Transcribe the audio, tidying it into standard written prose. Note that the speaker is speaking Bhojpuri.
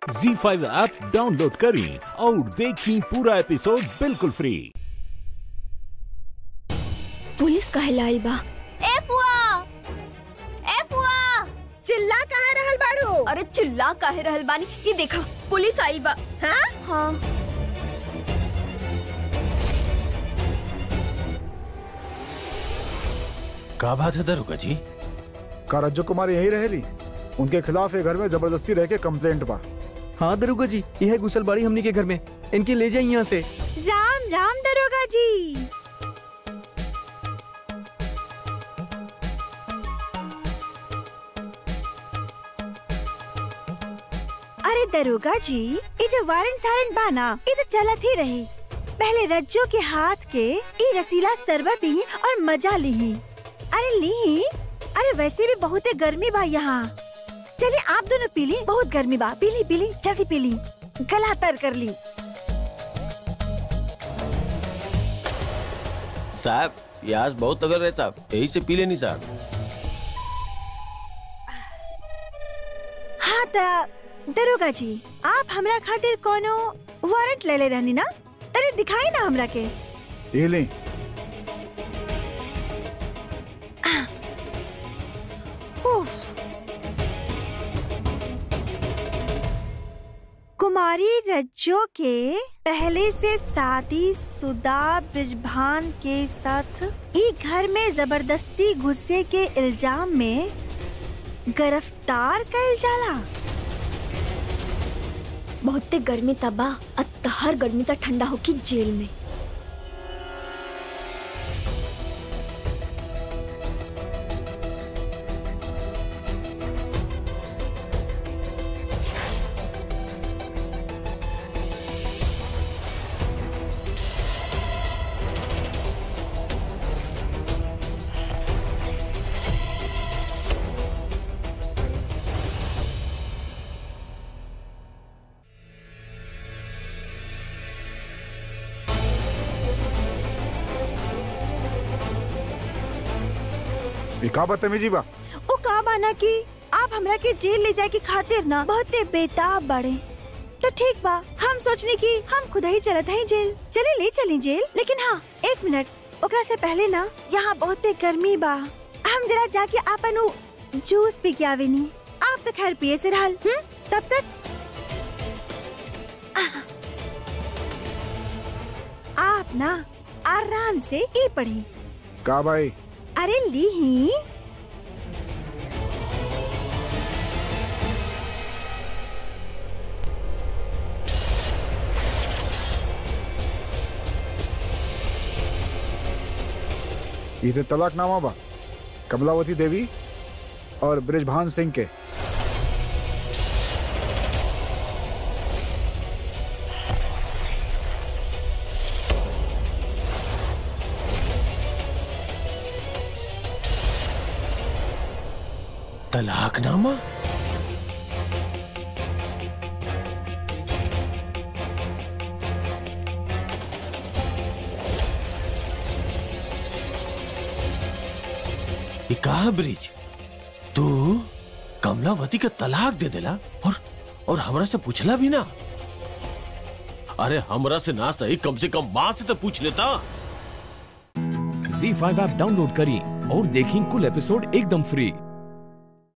ZEE5 ऐप डाउनलोड करें और देखें पूरा एपिसोड बिल्कुल फ्री। पुलिस काहे लाई बा? एफुआ चिल्ला काहे रहल बाड़ू? अरे चिल्ला काहे रहल बानी? ये देखा पुलिस आई बा। हाँ? हाँ। का बात है दरोगा जी? का रज्जो कुमार यही रहेली? उनके खिलाफ ये घर में जबरदस्ती रह के कंप्लेंट बा। हाँ दरोगा जी, यह है गुसलबाड़ी हमनी के घर में, इनके ले जाइए यहाँ से। राम राम दरोगा जी। अरे दरोगा जी, ये जो वारंट सारंट बाना ये तो चलत ही रही। पहले रज्जो के हाथ के ये रसीला शरबत पी और मजा ली। अरे ली, अरे वैसे भी बहुत गर्मी बा यहाँ। चलिए आप दोनों पी ली, बहुत गर्मी बा। पी ली जल्दी पी ली, गला तर कर ली। साहब प्यास बहुत तगड़ रहे साहब, यही से पी लेनी साहब। हाँ दरोगा जी, आप हमरा खातिर कोनो वारंट ले ले रहनी ना? अरे दिखाई ना हमरा के। ये ले। कुमारी रज्जो के पहले से शादीशुदा ब्रिजभान के साथ ई घर में जबरदस्ती घुसे के इल्जाम में गिरफ्तार कइल जाला। बहुते गर्मी तबा, हर गर्मी तक ठंडा होके जेल में। का बदतमीजी बा? वो का बाना कि आप हमरा के जेल ले जाए की खातिर ना बहुते बेताब बड़े। तो ठीक बा, हम सोचने की हम खुद ही चलत हैं जेल। चले ले चली जेल, लेकिन हाँ एक मिनट, ओकरा से पहले ना यहाँ बहुते गर्मी बा। हम जरा जाके आपन जूस पी के आवे नी। आप तो खैर पिए से रहल, तब तक आप ना आराम से ई पढ़ी। का भाई? अरे ली ही। ये तलाकनामा बा कमलावती देवी और ब्रिजभान सिंह के। तलाकनामा? ये कहा ब्रिज, तू कमलावती का तलाक दे देला और हमरा से पूछला भी ना? अरे हमरा से ना सही, कम से कम माँ से तो पूछ लेता। ZEE5 ऐप डाउनलोड करें और देखें कुल एपिसोड एकदम फ्री।